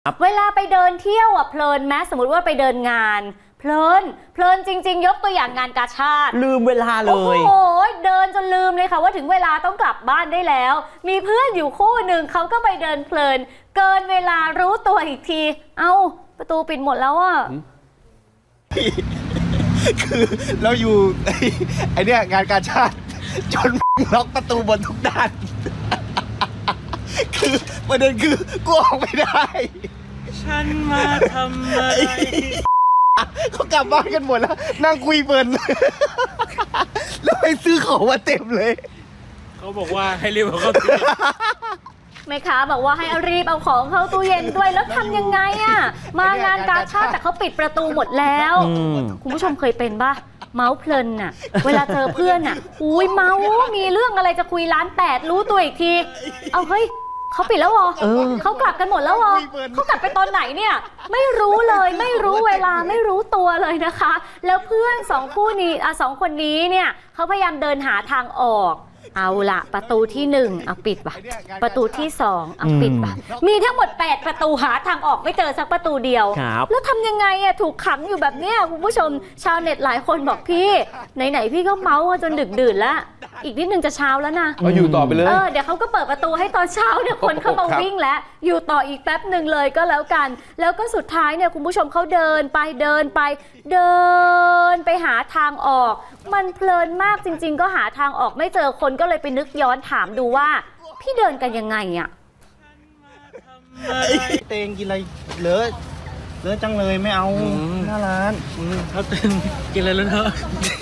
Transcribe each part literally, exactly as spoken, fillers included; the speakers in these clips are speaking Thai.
เวลาไปเดินเที่ยวอ่ะเพลินไหมสมมติว่าไปเดินงานเพลินเพลินจริงๆยกตัวอย่างงานกาชาดลืมเวลาเลยโอ้โหเดินจนลืมเลยค่ะว่าถึงเวลาต้องกลับบ้านได้แล้วมีเพื่อนอยู่คู่หนึ่งเขาก็ไปเดินเพลินเกินเวลารู้ตัวอีกทีเอ้าประตูปิดหมดแล้วอ่ะคือเราอยู่ไอเนี้ยงานกาชาดจนล็อกประตูบนทุกด้านคือประเด็นคือกูออกไม่ได้ฉันมาทำอะไรเขากลับบ้านกันหมดแล้วนั่งคุยเพลินแล้วไปซื้อของมาเต็มเลยเขาบอกว่าให้รีบเอาเข้าตู้เย็นแม่ค้าบอกว่าให้รีบเอาของเข้าตู้เย็นด้วยแล้วทำยังไงอ่ะมางานกาชาดแต่เขาปิดประตูหมดแล้วคุณผู้ชมเคยเป็นปะเมาส์เพลินน่ะเวลาเจอเพื่อนน่ะอุ้ยเมาส์มีเรื่องอะไรจะคุยล้านแปดรู้ตัวอีกทีเอาเฮ้ยเขาปิดแล้วเหรอเขากลับกันหมดแล้วเหรอเขากลับไปตอนไหนเนี่ยไม่รู้เลยไม่รู้เวลาไม่รู้ตัวเลยนะคะแล้วเพื่อนสองคู่นี้อ่ะสองคนนี้เนี่ยเขาพยายามเดินหาทางออกเอาละประตูที่หนึ่งเอาปิดว่ะประตูที่สองเอาปิดว่ะมีทั้งหมดแปดประตูหาทางออกไม่เจอสักประตูเดียวแล้วทำยังไงอะถูกขังอยู่แบบเนี้ยคุณผู้ชมชาวเน็ตหลายคนบอกพี่ไหนๆพี่ก็เมาส์จนดึกดื่นแล้วอีกนิดนึงจะเช้าแล้วนะก็อยู่ต่อไปเลยเออเดี๋ยวเขาก็เปิดประตูให้ตอนเช้าเนี่ยคนเข้ามาวิ่งแล้วอยู่ต่ออีกแป๊บหนึ่งเลยก็แล้วกันแล้วก็สุดท้ายเนี่ยคุณผู้ชมเขาเดินไปเดินไปเดินไปหาทางออกมันเพลินมากจริงๆก็หาทางออกไม่เจอคนก็เลยไปนึกย้อนถามดูว่าพี่เดินกันยังไงอ่ะเตงกินอะไรเลอะเลอะจังเลยไม่เอาหน้าร้านเขาเตงกินอะไรแล้วเธอ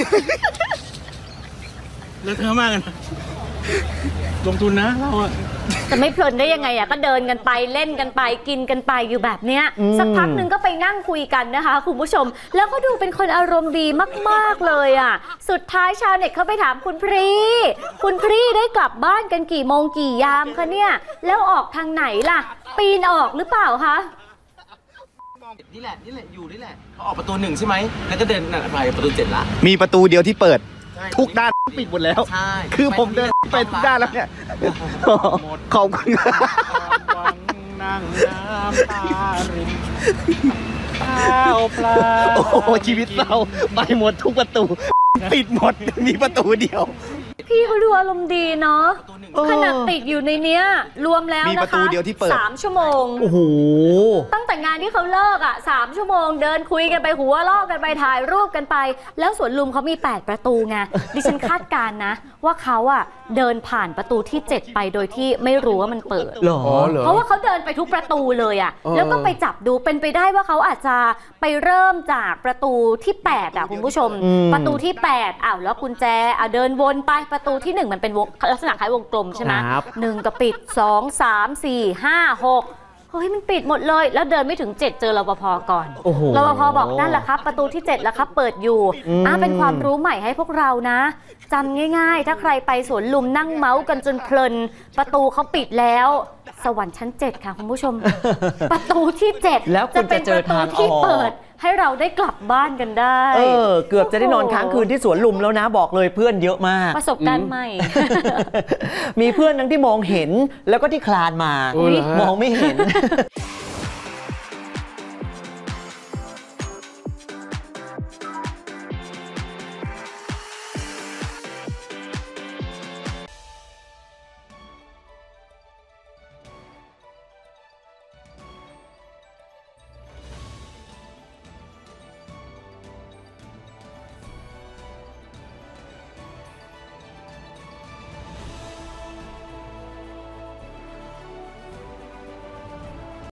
แล้วเธอมากกันลงทุนนะเราอะแต่ไม่เพลินได้ยังไงอ่ะก็เดินกันไปเล่นกันไปกินกันไปอยู่แบบเนี้ยสักพักหนึ่งก็ไปนั่งคุยกันนะคะคุณผู้ชมแล้วก็ดูเป็นคนอารมณ์ดีมากๆเลยอ่ะสุดท้ายชาวเน็ตเขาไปถามคุณพรีคุณพรีได้กลับบ้านกันกี่โมงกี่ยามคะเนี่ยแล้วออกทางไหนล่ะปีนออกหรือเปล่าคะนี่แหละนี่แหละอยู่นี่แหละเขาออกประตูหนึ่งใช่ไหมแล้วก็เดินไปประตูเจ็ดละมีประตูเดียวที่เปิดทุกด้านปิดหมดแล้วใช่คือผมเดินไปทุกด้านแล้วเนี่ยขอบคุณนั่งน้ำตารินข้าวปลาโอ้โหชีวิตเราไปหมดทุกประตูปิดหมดมีประตูเดียวพี่เขาดูอารมณ์ดีเนาะขนาดติดอยู่ในเนี้ยรวมแล้วนะคะสามชั่วโมงโอ้โหตั้งแต่งานที่เขาเลิกอ่ะสามชั่วโมงเดินคุยกันไปหัวลอกกันไปถ่ายรูปกันไปแล้วสวนลุมเขามีแปดประตูไงดิฉันคาดการณ์นะว่าเขาอ่ะเดินผ่านประตูที่เจ็ดไปโดยที่ไม่รู้ว่ามันเปิดหรอเพราะว่าเขาเดินไปทุกประตูเลยอ่ะแล้วก็ไปจับดูเป็นไปได้ว่าเขาอาจจะไปเริ่มจากประตูที่แปดอ่ะคุณผู้ชมประตูที่แปดอ้าวแล้วกุญแจอ่ะเดินวนไปประตูที่หนึ่งมันเป็นวงลักษณะคล้ายวงกลมใช่ไหมหนึ่งก็ปิดสองสามสี่ห้าหกเฮ้ยมันปิดหมดเลยแล้วเดินไม่ถึงเจ็ดเจอรปภก่อนรปภบอกนั่นแหละครับประตูที่เจ็ดแล้วครับเปิดอยู่อ่ะเป็นความรู้ใหม่ให้พวกเรานะจำง่ายๆถ้าใครไปสวนลุมนั่งเมาส์กันจนเพลินประตูเขาปิดแล้วสวรรค์ชั้นเจ็ดค่ะคุณผู้ชมประตูที่เจ็ดจะเป็นประตูที่เปิดให้เราได้กลับบ้านกันได้เออเกือบจะได้นอนค้างคืนที่สวนลุมแล้วนะบอกเลยเพื่อนเยอะมากประสบการณ์ใหม่มีเพื่อนทั้งที่มองเห็นแล้วก็ที่คลานมา มองไม่เห็น